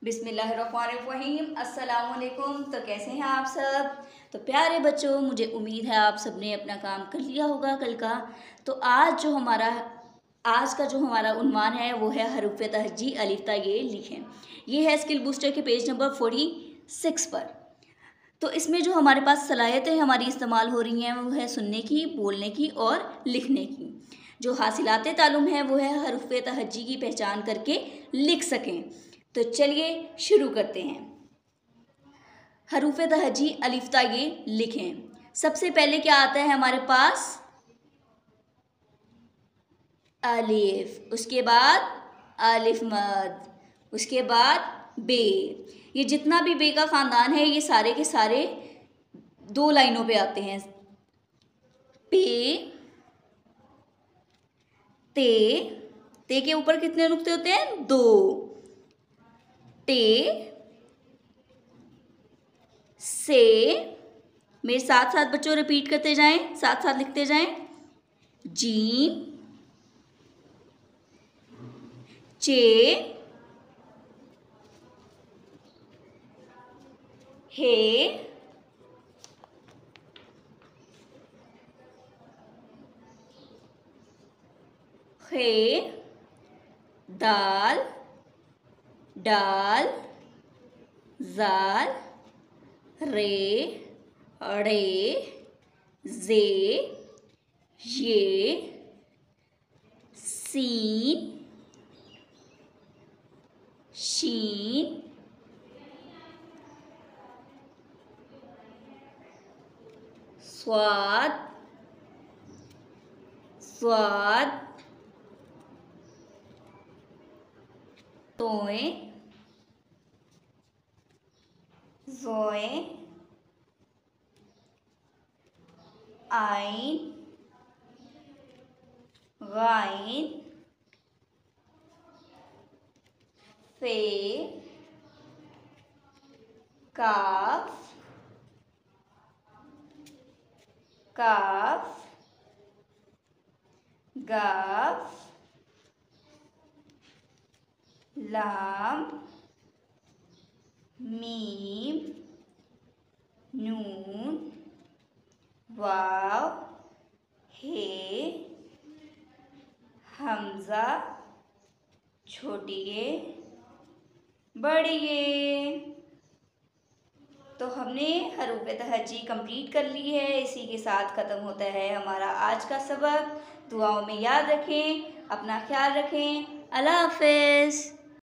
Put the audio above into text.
बिस्मिल्लाहिर्रहमानिर्रहीम। अस्सलाम वालेकुम। तो कैसे हैं आप सब? तो प्यारे बच्चों, मुझे उम्मीद है आप सब ने अपना काम कर लिया होगा कल का। तो आज का जो हमारा उन्वान है वो है हरूफ़े तहज्जी अलिफ ता ये लिखें। ये है स्किल बूस्टर के पेज नंबर 46 पर। तो इसमें जो हमारे पास सलाहियतें हमारी इस्तेमाल हो रही हैं वो है सुनने की, बोलने की और लिखने की। जो हासिलाते तालुम है वो है हरूफ़े तहज्जी की पहचान करके लिख सकें। तो चलिए शुरू करते हैं। हरूफ़े तहज्जी अलिफ ता ये लिखें। सबसे पहले क्या आता है हमारे पास? अलिफ, उसके बाद अलिफ मद, उसके बाद बे। ये जितना भी बे का ख़ानदान है ये सारे के सारे दो लाइनों पे आते हैं। पे, ते के ऊपर कितने नुक्ते होते हैं? दो। टे, से, मेरे साथ साथ बच्चों रिपीट करते जाएं, साथ साथ लिखते जाएं। जीम, चे, हे, खे, दाल, डाल, जाल, रे, अड़े, जे, ये, सीन, शीन, स्वाद, स्वाद, तोए, जोए, आइन, गाइन, फे, काफ, काफ, गाफ, लाम, मीम, नून, वाव, हे, हमज़ा, छोटी ये, बड़ी ये। तो हमने हरूफ़े तहज्जी कंप्लीट कर ली है। इसी के साथ ख़त्म होता है हमारा आज का सबक। दुआओं में याद रखें, अपना ख्याल रखें। अल्लाह हाफ़िज़।